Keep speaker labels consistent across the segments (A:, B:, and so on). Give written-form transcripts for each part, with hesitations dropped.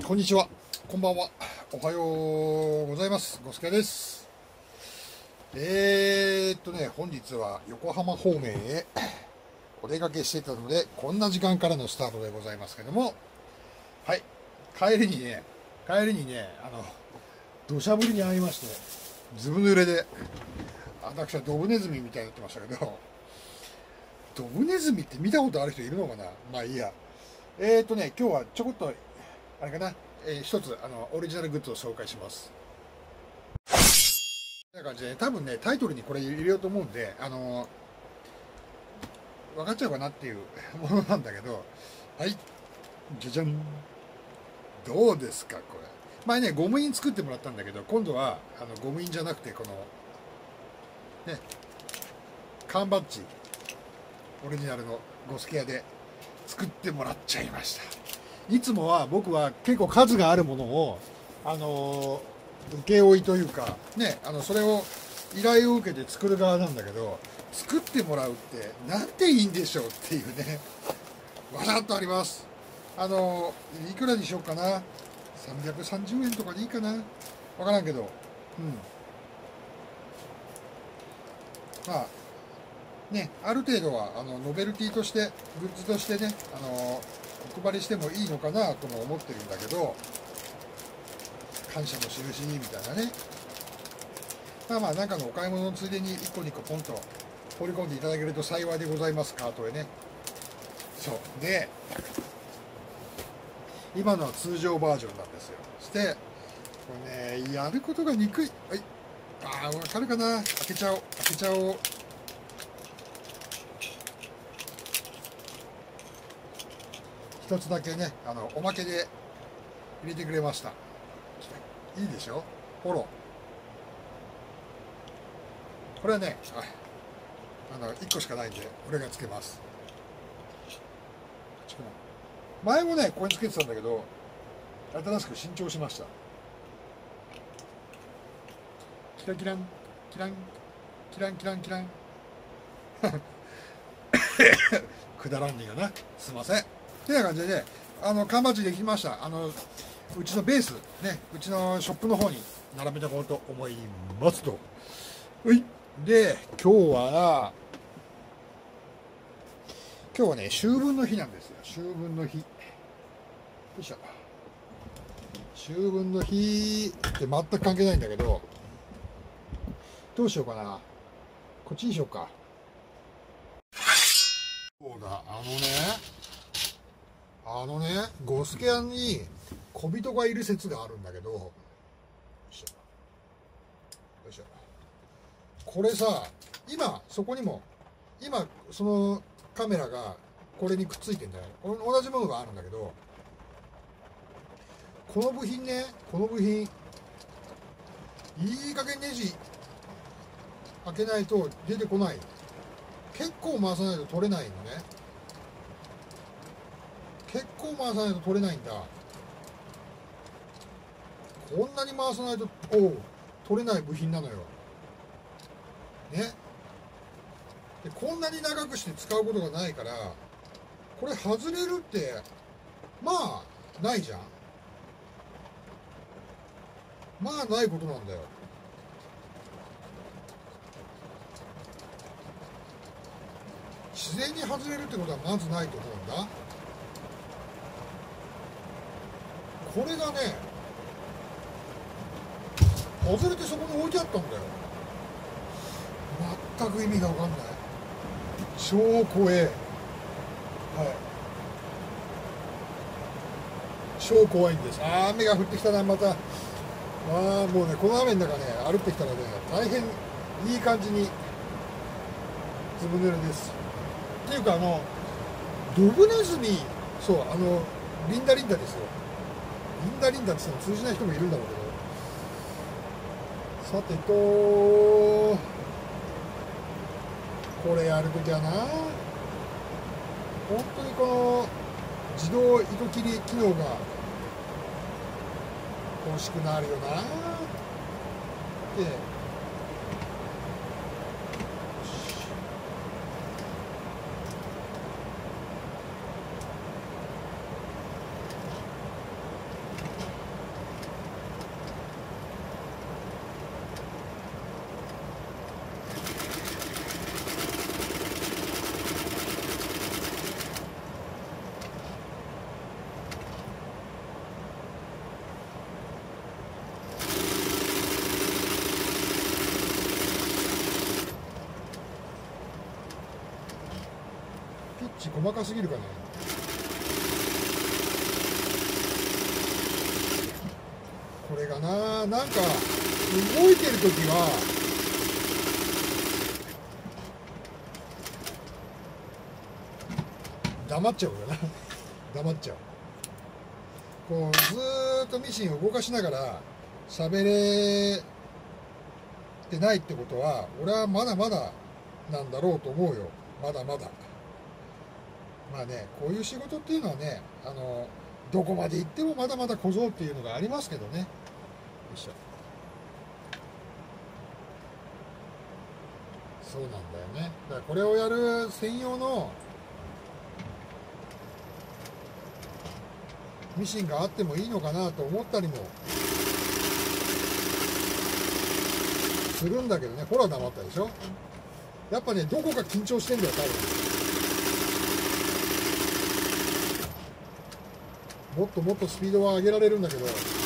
A: こんにちは、こんばんは、おはようございます。ゴスケです。本日は横浜方面へお出かけしていたので、こんな時間からのスタートでございますけども、はい、帰りにね、土砂降りに遭いまして、ずぶ濡れで、私はドブネズミみたいになってましたけど、ドブネズミって見たことある人いるのかな。まあいいや。今日はちょこっと、あれかな、一つオリジナルグッズを紹介します。こんな感じで、多分ね、タイトルにこれ入れようと思うんで、分かっちゃうかなっていうものなんだけど、はい、じゃじゃん。どうですか、これ。前ね、ゴム印作ってもらったんだけど、今度はゴム印じゃなくて、この、ね、缶バッジ、オリジナルのゴスケ屋で作ってもらっちゃいました。いつもは僕は結構数があるものを請負いというかね、それを依頼を受けて作る側なんだけど、作ってもらうってなんていいんでしょうっていうね、わざっとあります。いくらにしようかな、330円とかでいいかな、わからんけど、まあね、ある程度はノベルティとして、グッズとしてね、お配りしてもいいのかなとも思ってるんだけど、感謝の印みたいなね。まあなんかのお買い物のついでに1個2個ポンと放り込んでいただけると幸いでございます。カートへね。そうで、今のは通常バージョンなんですよ。そしてこれね、やることがにくい。はい、わかるかな。開けちゃおう。一つだけね、おまけで入れてくれました。いいでしょ、フォロー。これはね、1個しかないんで、俺がつけます。前もね、ここにつけてたんだけど、新しく新調しました。キラキラン、キラン、キランキランキラン。くだらんねえよな。すいません。ってな感じでね、缶バッジできました。うちのベース、ね、うちのショップの方に並べていこうと思いますと。はい。で、今日はね、秋分の日なんですよ。秋分の日。よいしょ。秋分の日って全く関係ないんだけど、どうしようかな。こっちにしようか。そうだ、ゴスケ屋に小人がいる説があるんだけど、よいしょ。これさ、今そのカメラがこれにくっついてんだよ。同じものがあるんだけど、この部品、いい加減ネジ開けないと出てこない。結構回さないと取れないのね。取こんなに回さないと取れない部品なのよね。でこんなに長くして使うことがないから、これ外れるってまあないじゃん。まあないことなんだよ。自然に外れるってことはまずないと思うんだ。これがね、外れてそこに置いてあったんだよ。全く意味が分かんない。超怖え。超怖いんです。雨が降ってきたな、また。もうね、この雨の中ね、歩ってきたらね、大変いい感じにずぶ濡れです。っていうか、ドブネズミ、そう、リンダですよ。リンダって言っても通じない人もいるんだろうけど、さてと、これやるときはな、本当にこの自動糸切り機能が欲しくなるよなって。 ッチ細かすぎるかね。これがな、なんか動いてるときは黙っちゃうよな黙っちゃう。こうずーっとミシンを動かしながら喋れてないってことは、俺はまだまだなんだろうと思うよ。まだまだ。まあね、こういう仕事っていうのはね、どこまで行ってもまだまだ小僧っていうのがありますけどね。よいしょ。そうなんだよね。だからこれをやる専用のミシンがあってもいいのかなと思ったりもするんだけどね。ほら黙ったでしょ。やっぱね、どこか緊張してんだよ多分。もっともっとスピードは上げられるんだけど、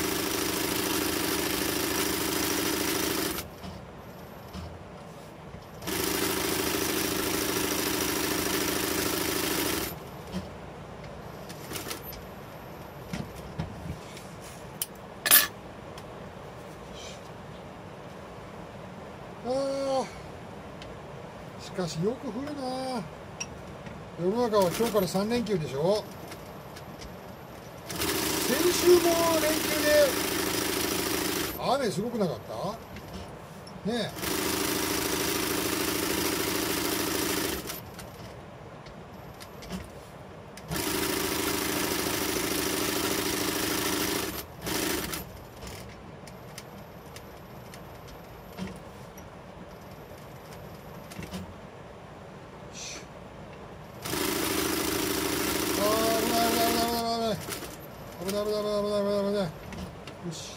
A: しかしよく降るな。世の中は今日から3連休でしょ。先週も連休で雨すごくなかったねえ。危ない危ない危ない危ない危ない危ない危ない危ない危ない危ない危ない危ない。よし。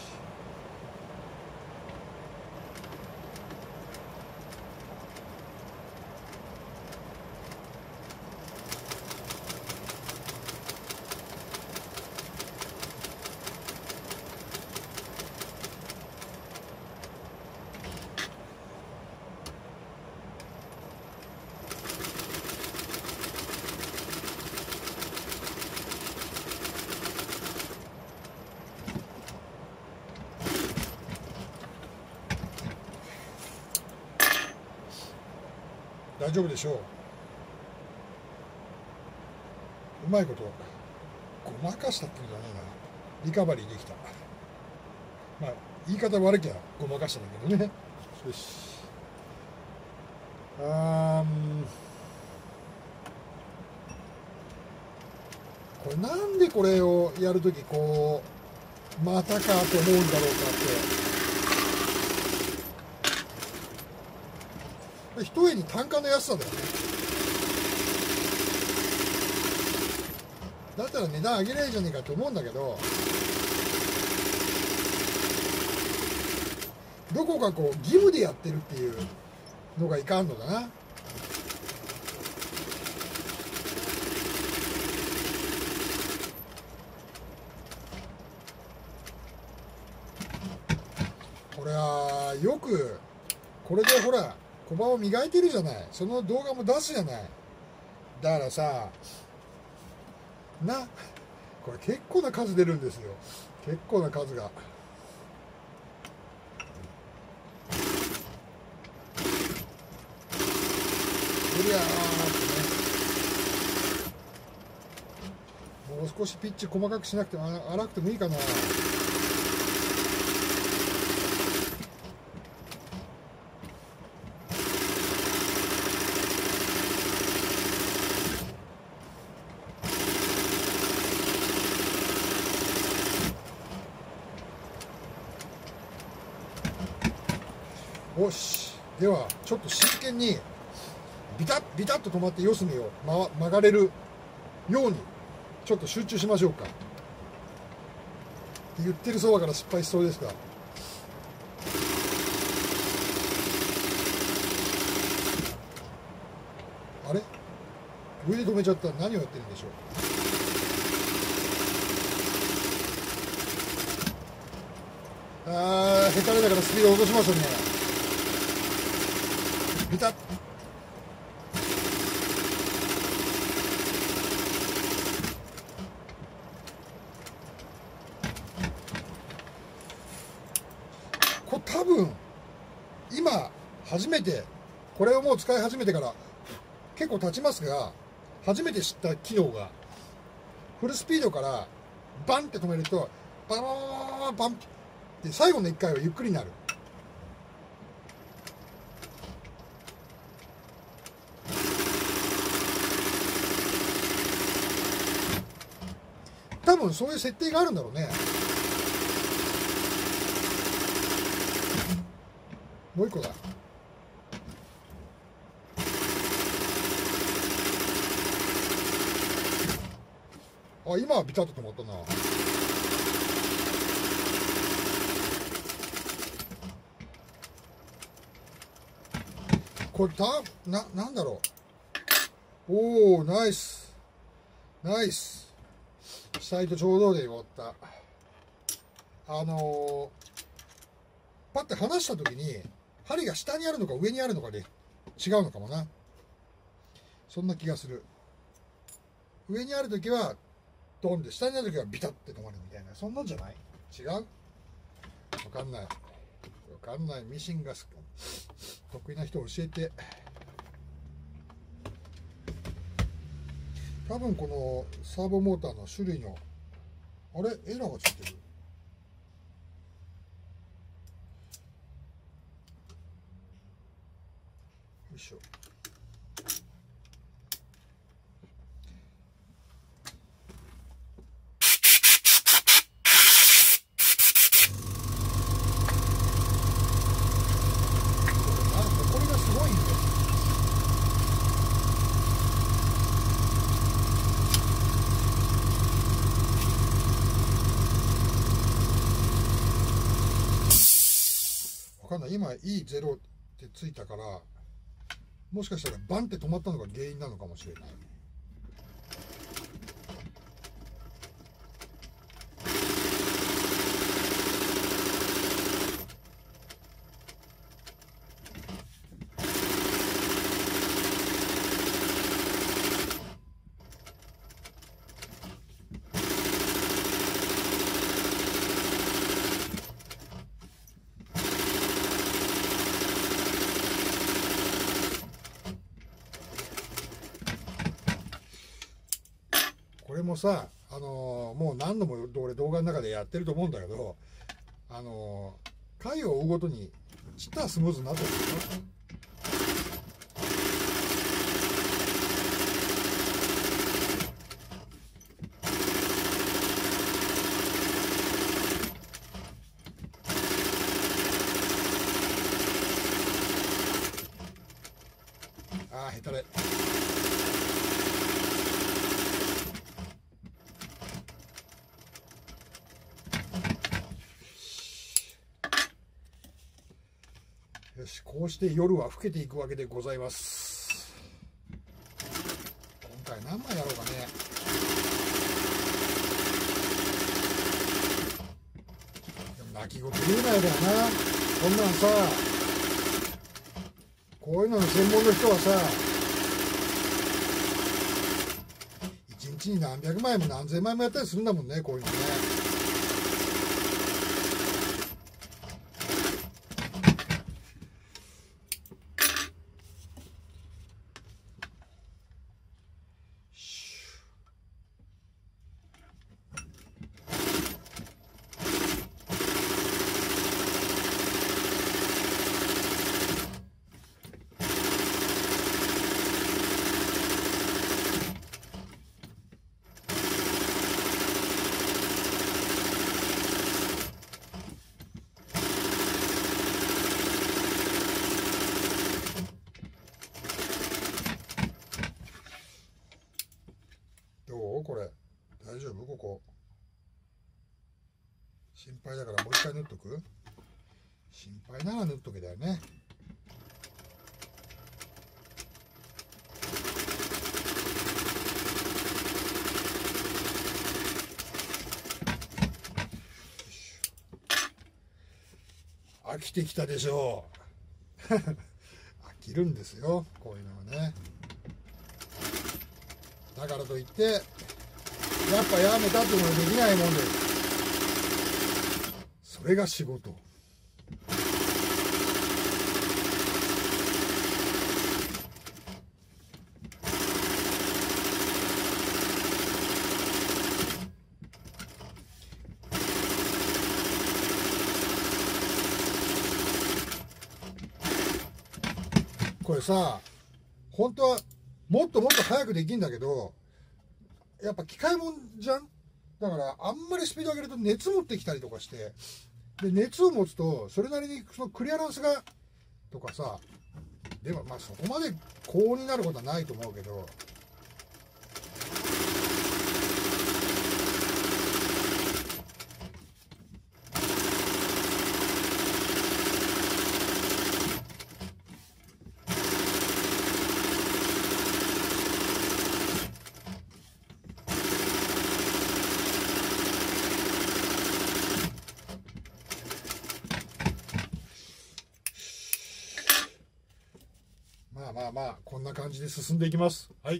A: 大丈夫でしょう。うまいことごまかしたっていうんじゃないな。リカバリーできた。まあ言い方悪きゃごまかしたんだけどね。よし。これなんでこれをやるときこうまたかと思うんだろうかって、ひとえに単価の安さだよね。だったら値段上げないじゃねえかと思うんだけど、どこかこう義務でやってるっていうのがいかんのだな。これはよくこれでほら小刃を磨いてるじゃない。その動画も出すじゃない。だからさな、これ結構な数出るんですよ。結構な数が。いやーってね、もう少しピッチ細かくしなくても粗くてもいいかな。よし、ではちょっと真剣にビタッビタッと止まって四隅を、曲がれるようにちょっと集中しましょうか。言ってるそばから失敗しそうですが、あれ上で止めちゃった。何をやってるんでしょう。下手だからスピード落としましたね。ビタッ初めてこれをもう使い始めてから結構経ちますが、初めて知った機能が、フルスピードからバンって止めるとバンバンバンバンバンって最後の1回はゆっくりになる。多分そういう設定があるんだろうね。もう一個だ。あ、今はビタッと止まったな。これなんだろう。おお、ナイスナイス。下糸ちょうどで終わった。パッて離した時に針が下にあるのか上にあるのかで違うのかもな。そんな気がする。上にある時はドンで、下にある時はビタッて止まるみたいな、そんなんじゃない？違う？わかんない。わかんない。ミシンが得意な人教えて。多分このサーボモーターの種類のあれエラーがついてる。よいしょ。これがすごいんだよ。わかんない。今 E0 ってついたから、もしかしたらバンって止まったのが原因なのかもしれない。これもさ、もう何度も俺動画の中でやってると思うんだけど、回を追うごとにちったらスムーズになってるんですよ。ああ、下手れ。よし、こうして夜は更けていくわけでございます。今回何枚やろうかね。でも泣き言言うなよだよな。こんなんさ、こういうのの専門の人はさ、一日に何百枚も何千枚もやったりするんだもんね、こういうのね。どうこれ大丈夫？ここ心配だからもう一回縫っとく？心配なら縫っとけだよね。飽きてきたでしょう。飽きるんですよ、こういうのはね。だからといってやっぱやめたっていうのはできないもんです。それが仕事。 れさ、本当はもっともっと早くできるんだけど、やっぱ機械もんじゃん。だからあんまりスピード上げると熱持ってきたりとかして、で熱を持つとそれなりにそのクリアランスがとかさ、でもまあそこまで高温になることはないと思うけど、まあこんな感じで進んでいきます。はい。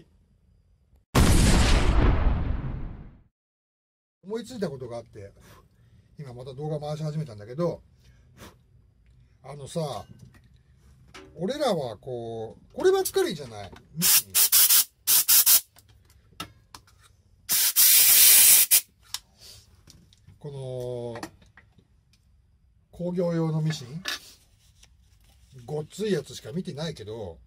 A: 思いついたことがあって、今また動画回し始めたんだけど、あのさ、俺らはこうこればっかりじゃない。この工業用のミシン、ごっついやつしか見てないけど、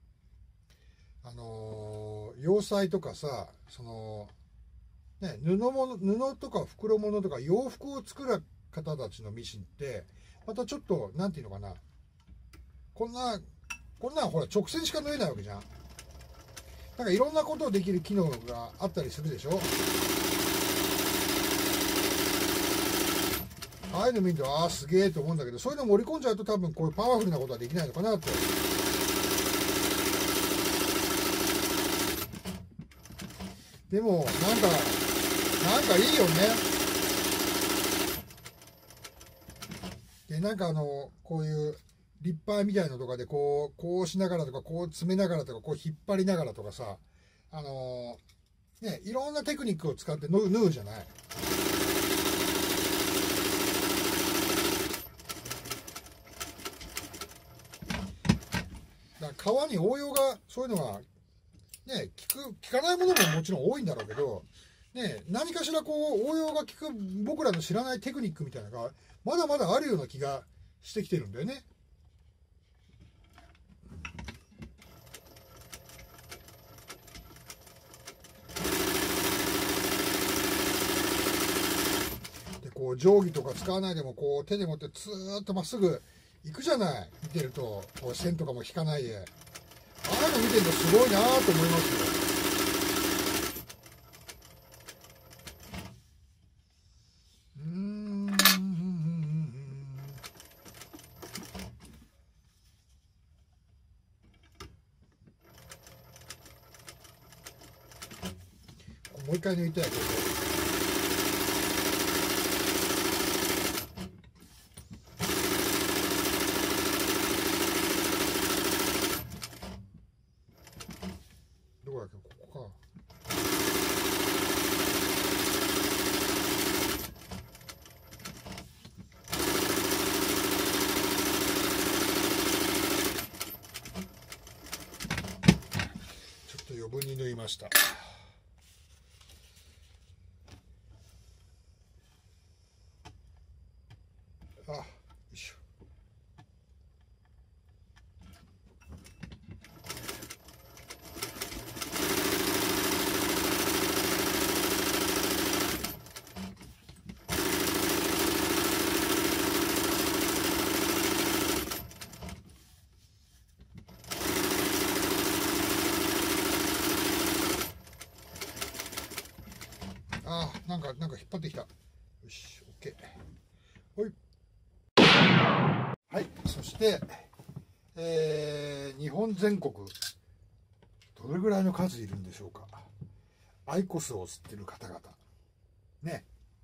A: 洋裁とかさ、そのね、布とか袋物とか洋服を作る方たちのミシンってまたちょっとなんていうのかな、こんなんほら直線しか縫えないわけじゃん。なんかいろんなことをできる機能があったりするでしょ。ああいうの見るとああすげえと思うんだけど、そういうの盛り込んじゃうと多分こういうパワフルなことはできないのかなって。でもなんかいいよね。でなんかこういうリッパーみたいなのとかでこうしながらとかこう詰めながらとかこう引っ張りながらとかさ、ね、いろんなテクニックを使って縫うじゃない。だから革に応用がそういうのがね、効かないものももちろん多いんだろうけど、ね、何かしらこう応用が効く僕らの知らないテクニックみたいなのがまだまだあるような気がしてきてるんだよね。でこう定規とか使わないでもこう手で持ってツーッとまっすぐ行くじゃない。見てるとこう線とかも引かないで、ああいうの見てるとすごいなと思いますよ。もう一回抜いて、これどこだっけ、ここか。ちょっと余分に縫いました。あ、よいしょ。あ、なんか引っ張ってきた。よし、OK。ほい。はい、そして、日本全国どれぐらいの数いるんでしょうか。アイコスを吸ってる方々ね、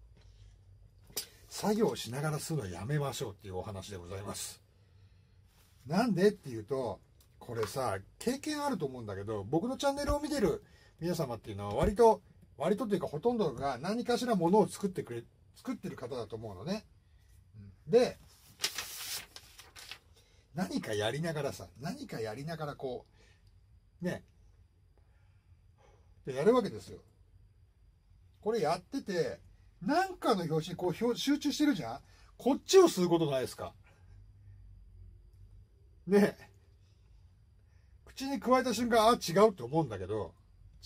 A: 作業しながら吸うのはやめましょうっていうお話でございます。なんでっていうと、これさ経験あると思うんだけど、僕のチャンネルを見てる皆様っていうのは割とというかほとんどが何かしらものを作ってる方だと思うのね。で何かやりながらこうねでやるわけですよ。これやっててなんかの拍子にこう集中してるじゃん。こっちを吸うことないですかね。 口に加えた瞬間、あ、違うと思うんだけど、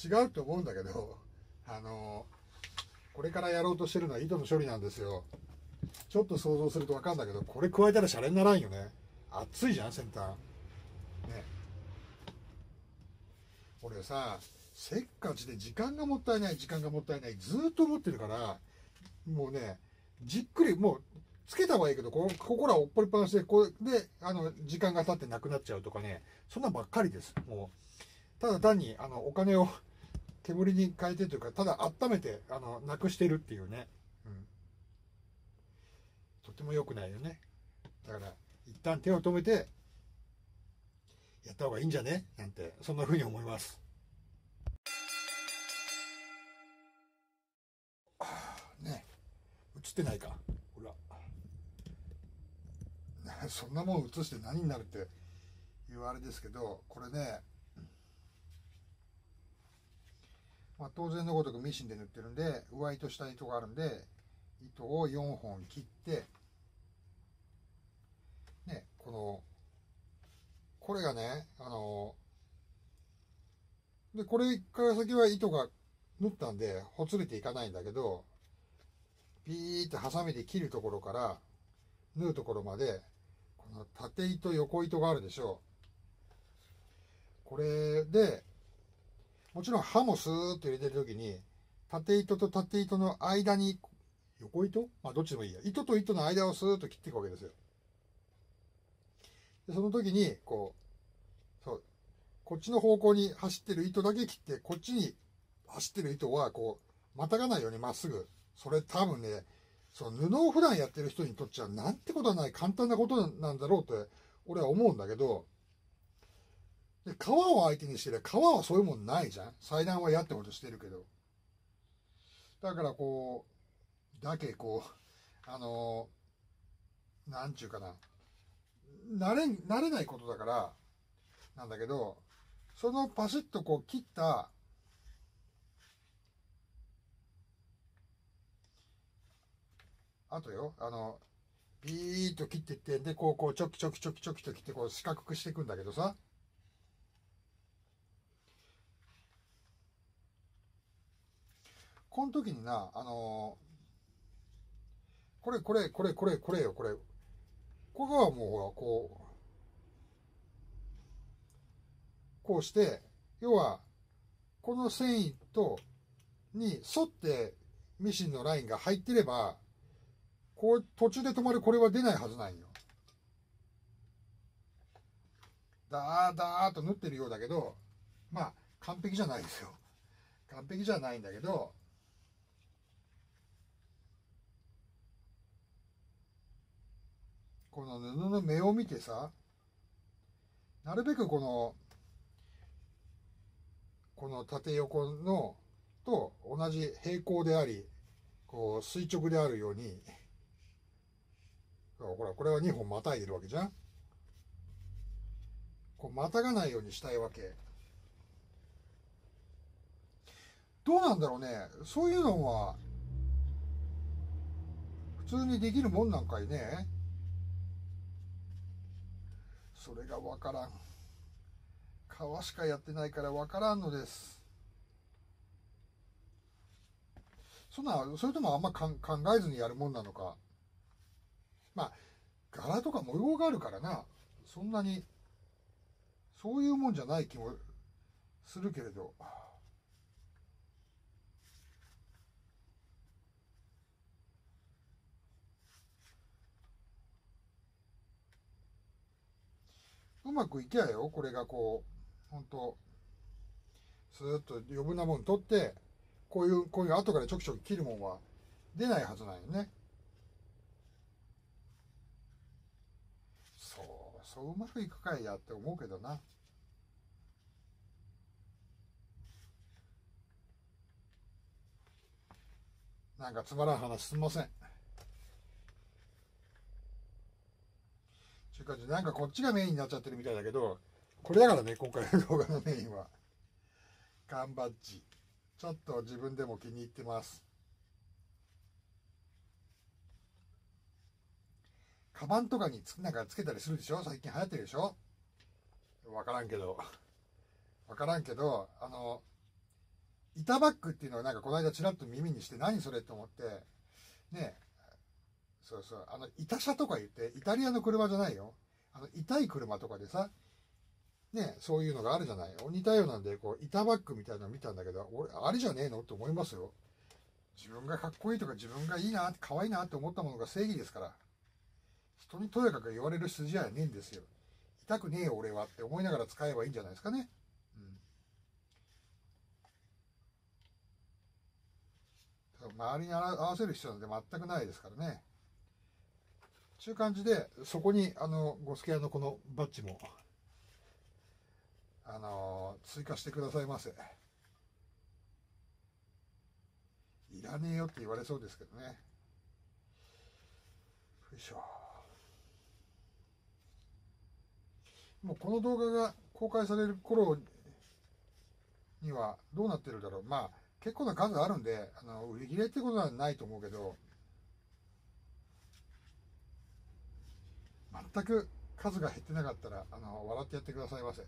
A: これからやろうとしてるのは糸の処理なんですよ。ちょっと想像すると分かるんだけど、これ加えたらシャレにならんよね。熱いじゃん、先端。ね。俺さ、せっかちで時間がもったいない、ずーっと思ってるから、もうね、じっくり、もう、つけた方がいいけど、ここらおっぽりっぱなしで、時間が経ってなくなっちゃうとかね、そんなんばっかりです。もう、ただ単に、お金を煙に変えてというか、ただ温めて、なくしてるっていうね。うん。とても良くないよね。だから、一旦手を止めて、やった方がいいんじゃねなんて、そんな風に思います。ね、映ってないか。ほら。そんなもん映して何になるっていうあれですけど、これね、まあ、当然のごとくミシンで縫ってるんで、上糸下糸があるんで、糸を4本切って、ね、これがね、で、これから先は糸が縫ったんで、ほつれていかないんだけど、ピーってハサミで切るところから縫うところまで、この縦糸、横糸があるでしょう。これで、もちろん刃もスーッと入れてるときに、縦糸と縦糸の間に、横糸まあどっちでもいいや。糸と糸の間をスーッと切っていくわけですよ。で、その時に、そう、こっちの方向に走ってる糸だけ切って、こっちに走ってる糸は、またがないようにまっすぐ。それ多分ね、その布を普段やってる人にとっちゃなんてことはない簡単なことなんだろうって俺は思うんだけど、で、皮を相手にしてりゃ皮はそういうもんないじゃん。裁断はやってほどしてるけど。だからなんちゅうかな。慣れないことだから、なんだけど、そのパシッと切った、あとよ、ビーッと切っていって、で、ちょきちょきちょきちょきと切って、四角くしていくんだけどさ、この時にな、これよ、これ。ここはもうほら、こうして、要は、この繊維に沿ってミシンのラインが入ってれば、途中で止まるこれは出ないはずなんよ。だーっと縫ってるようだけど、まあ、完璧じゃないですよ。完璧じゃないんだけど、この布の目を見てさ、なるべくこの縦横と同じ平行であり、垂直であるように、ほら、これは2本またいでるわけじゃん。またがないようにしたいわけ。どうなんだろうね。そういうのは、普通にできるもんなんかいね。それがわからん。皮しかやってないからわからんのです。それともあんま考えずにやるもんなのか。まあ、柄とか模様があるからな。そんなに、そういうもんじゃない気もするけれど。うまくいけやよ。これがほんと、スーッと余分なもん取って、こういう後からちょきちょき切るもんは出ないはずなんよね。そううまくいくかいやって思うけどな。なんかつまらん話すんません。ちゅう感じで、なんかこっちがメインになっちゃってるみたいだけど、これだからね、今回の動画のメインは。缶バッジ。ちょっと自分でも気に入ってます。カバンとかになんかつけたりするでしょ、最近流行ってるでしょ、わからんけど。 分からんけど、板バッグっていうのをなんかこの間ちらっと耳にして、何それと思ってね。そうそう、板車とか言って、イタリアの車じゃないよ、痛い車とかでさね、そういうのがあるじゃない。似たようなんで、こう板バッグみたいなの見たんだけど、俺あれじゃねえのって思いますよ。自分がかっこいいとか自分がいいな、可愛いなって思ったものが正義ですから。人にとやかく言われる筋合いはねえんですよ。痛くねえよ俺はって思いながら使えばいいんじゃないですかね。周りに合わせる必要なんて全くないですからね。という感じで、そこにゴスケアのこのバッジも追加してくださいませ。いらねえよって言われそうですけどね。よいしょ。もうこの動画が公開される頃にはどうなってるだろう。まあ結構な数あるんで、売り切れってことはないと思うけど、全く数が減ってなかったら笑ってやってくださいませ。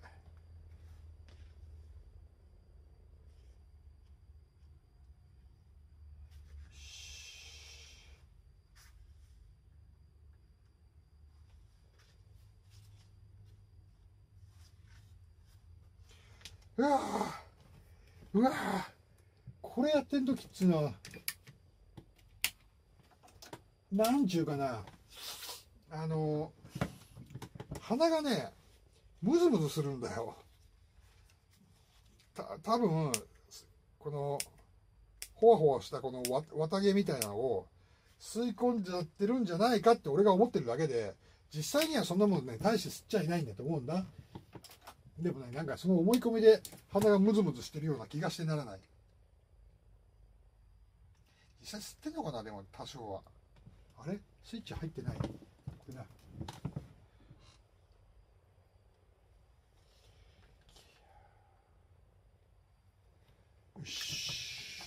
A: うわーうわー、これやってん時っつうのはなんちゅうかな、鼻がねムズムズするんだよ。多分このほわほわしたこの綿毛みたいなのを吸い込んじゃってるんじゃないかって俺が思ってるだけで、実際にはそんなもんね大して吸っちゃいないんだと思うんだ。でもね、なんかその思い込みで鼻がムズムズしてるような気がしてならない。実際吸ってんのかな、でも多少は。あれスイッチ入ってないこれな。よし。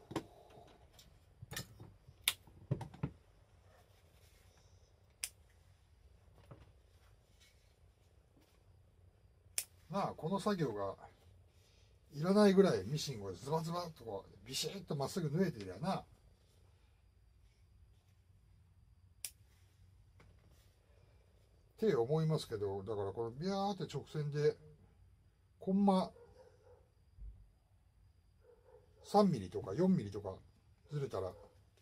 A: まあこの作業がいらないぐらいミシンをズバズバっとこうビシッとまっすぐ縫えていりゃな。って思いますけど、だからこれビャーって直線でコンマ3ミリとか4ミリとかずれたら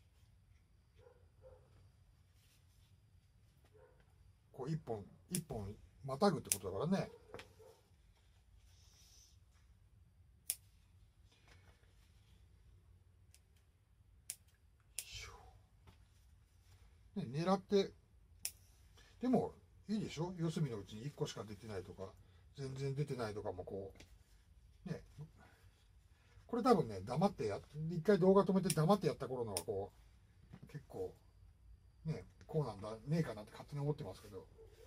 A: こう一本またぐってことだからね。狙って、でもいいでしょ、四隅のうちに1個しか出てないとか全然出てないとかもこうね、これ多分ね黙って一回動画止めて黙ってやった頃のはこう結構ねこうなんだねえかなって勝手に思ってますけど、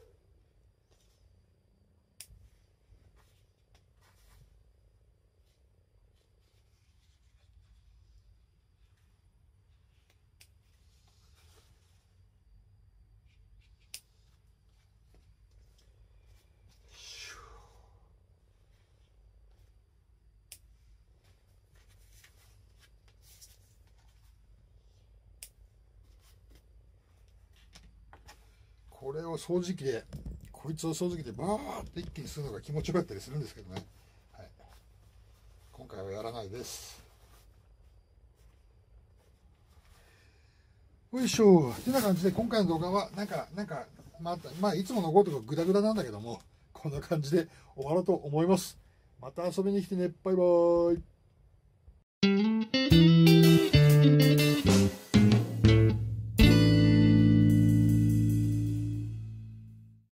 A: これを掃除機でこいつを掃除機でバーって一気にするのが気持ちよかったりするんですけどね、はい、今回はやらないです。よいしょ。てな感じで今回の動画はなんかまあいつものごとくグダグダなんだけどもこんな感じで終わろうと思います。また遊びに来てね。バイバーイ。